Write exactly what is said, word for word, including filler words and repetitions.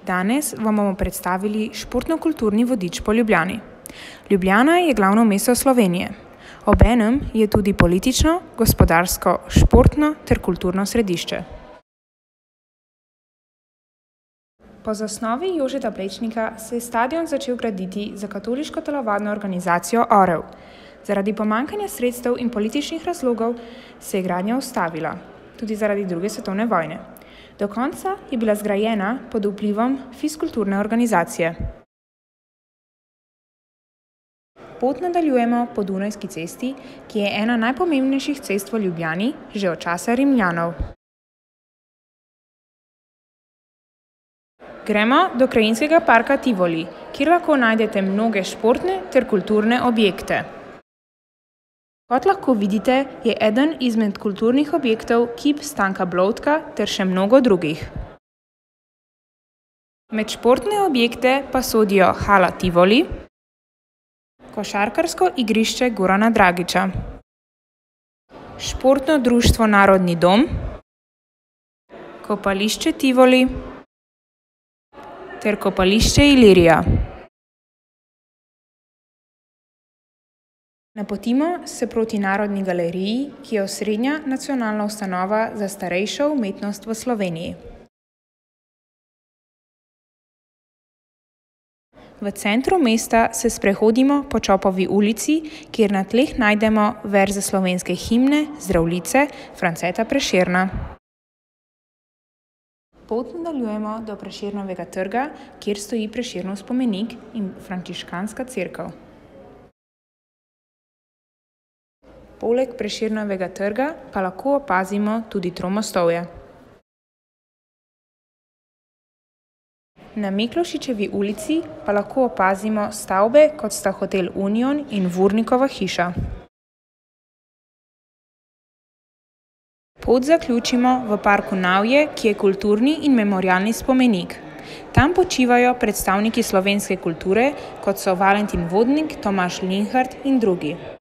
Danes vam bomo predstavili športno-kulturni vodič po Ljubljani. Ljubljana je glavno mesto Slovenije. Obenem je tudi politično, gospodarsko, športno ter kulturno središče. Po zasnovi Jožeta Plečnika se je stadion začel graditi za katoliško telovadno organizacijo Orel. Zaradi pomanjkanja sredstev in političnih razlogov se je gradnja ustavila, tudi zaradi druge svetovne vojne. Do konca je bila zgrajena pod vplivom fiskulturne organizacije. Pot nadaljujemo po Dunajski cesti, ki je ena najpomembnejših cest v Ljubljani že od časa Rimljanov. Gremo do krajinskega parka Tivoli, kjer lahko najdete mnoge športne ter kulturne objekte. Kot lahko vidite, je eden izmed kulturnih objektov kip Stanka Blovtka ter še mnogo drugih. Med športne objekte pa sodijo hala Tivoli, košarkarsko igrišče Gorana Dragića, športno društvo Narodni dom, kopališče Tivoli ter kopališče Ilirija. Napotimo se proti Narodni galeriji, ki je osrednja nacionalna ustanova za starejšo umetnost v Sloveniji. V centru mesta se sprehodimo po Čopovi ulici, kjer na tleh najdemo verze slovenske himne Zdravljice Franceta Prešerna. Pot nadaljujemo do Prešernovega trga, kjer stoji Prešernov spomenik in frančiškanska cerkev. Poleg Prešernovega trga pa lahko opazimo tudi Tromostovje. Na Miklošičevi ulici pa lahko opazimo stavbe, kot sta hotel Union in Vurnikova hiša. Pot zaključimo v parku Navje, ki je kulturni in memorialni spomenik. Tam počivajo predstavniki slovenske kulture, kot so Valentin Vodnik, Tomaž Linhart in drugi.